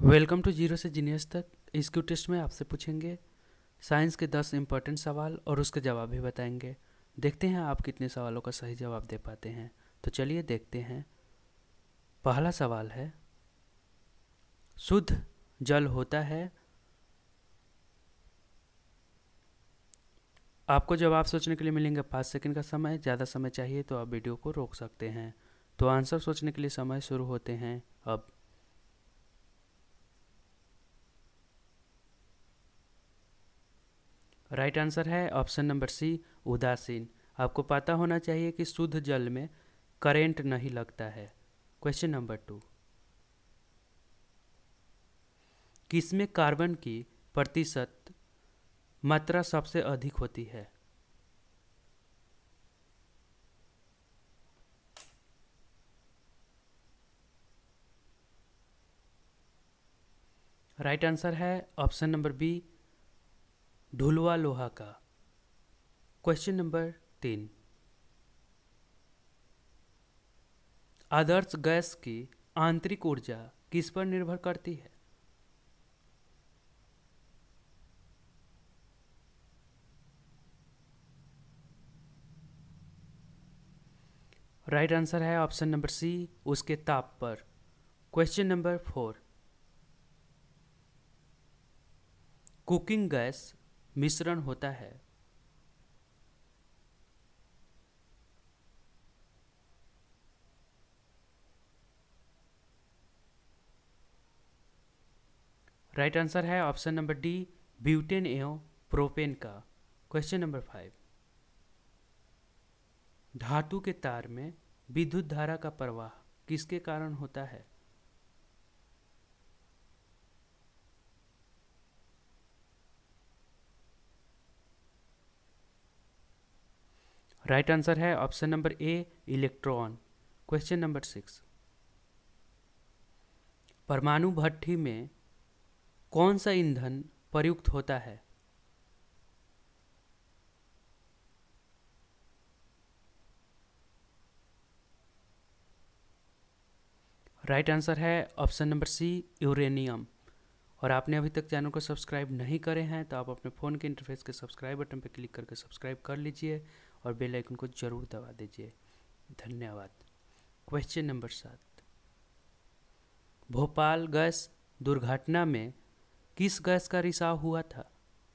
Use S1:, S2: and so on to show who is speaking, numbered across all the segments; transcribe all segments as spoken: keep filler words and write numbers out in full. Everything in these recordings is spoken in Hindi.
S1: वेलकम टू जीरो से जीनियस तक। इस क्यू टेस्ट में आपसे पूछेंगे साइंस के दस इम्पोर्टेंट सवाल और उसके जवाब भी बताएंगे। देखते हैं आप कितने सवालों का सही जवाब दे पाते हैं। तो चलिए देखते हैं। पहला सवाल है, शुद्ध जल होता है। आपको जवाब सोचने के लिए मिलेंगे पाँच सेकंड का समय। ज़्यादा समय चाहिए तो आप वीडियो को रोक सकते हैं। तो आंसर सोचने के लिए समय शुरू होते हैं अब। राइट आंसर है ऑप्शन नंबर सी, उदासीन। आपको पता होना चाहिए कि शुद्ध जल में करंट नहीं लगता है। क्वेश्चन नंबर टू, किसमें कार्बन की प्रतिशत मात्रा सबसे अधिक होती है? राइट आंसर है ऑप्शन नंबर बी, ढुलवा लोहा का। क्वेश्चन नंबर तीन, आदर्श गैस की आंतरिक ऊर्जा किस पर निर्भर करती है? राइट आंसर है ऑप्शन नंबर सी, उसके ताप पर। Question number four, cooking gas मिश्रण होता है। राइट आंसर है ऑप्शन नंबर डी, ब्यूटेन एवं प्रोपेन का। क्वेश्चन नंबर फाइव, धातु के तार में विद्युत धारा का प्रवाह किसके कारण होता है? राइट आंसर है option number A, electron. Question number six, परमाणु भट्ठी में कौन सा ईंधन प्रयुक्त होता है? राइट आंसर है ऑप्शन नंबर सी, यूरेनियम। और आपने अभी तक चैनल को सब्सक्राइब नहीं करे हैं तो आप अपने फ़ोन के इंटरफेस के सब्सक्राइब बटन पर क्लिक करके सब्सक्राइब कर लीजिए और बेल आइकन को ज़रूर दबा दीजिए। धन्यवाद। क्वेश्चन नंबर सात, भोपाल गैस दुर्घटना में किस गैस का रिसाव हुआ था?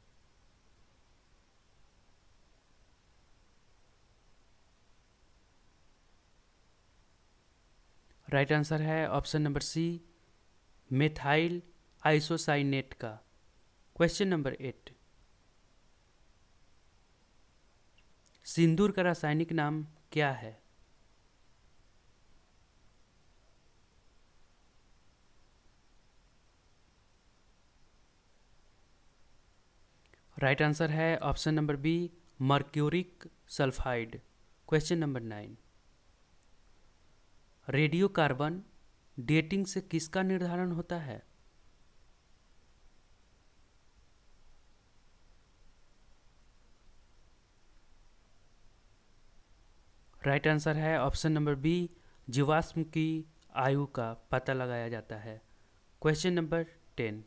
S1: राइट आंसर है option number C, methyl isocyanate का। क्वेश्चन नंबर एट, सिंदूर का रासायनिक नाम क्या है? राइट आंसर है option number B, mercuric sulphide. Question number nine, radio carbon dating से किसका निर्धारण होता है? राइट आंसर है ऑप्शन नंबर बी, जीवाश्म की आयु का पता लगाया जाता है। क्वेश्चन नंबर टेन,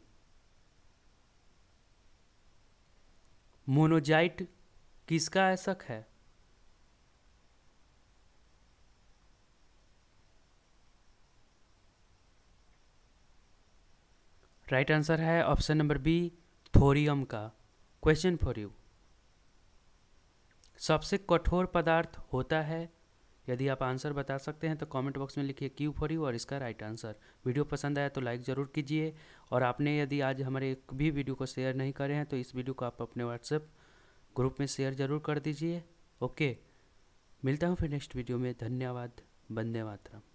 S1: मोनोजाइट किसका ऐसक है? राइट आंसर है ऑप्शन नंबर बी, थोरियम का। क्वेश्चन फॉर यू, सबसे कठोर पदार्थ होता है? यदि आप आंसर बता सकते हैं तो कमेंट बॉक्स में लिखिए क्यू फॉर यू और इसका राइट आंसर। वीडियो पसंद आया तो लाइक ज़रूर कीजिए। और आपने यदि आज हमारे एक भी वीडियो को शेयर नहीं करे हैं तो इस वीडियो को आप अपने व्हाट्सएप ग्रुप में शेयर ज़रूर कर दीजिए। ओके, मिलता हूँ फिर नेक्स्ट वीडियो में। धन्यवाद। वंदे मातरम।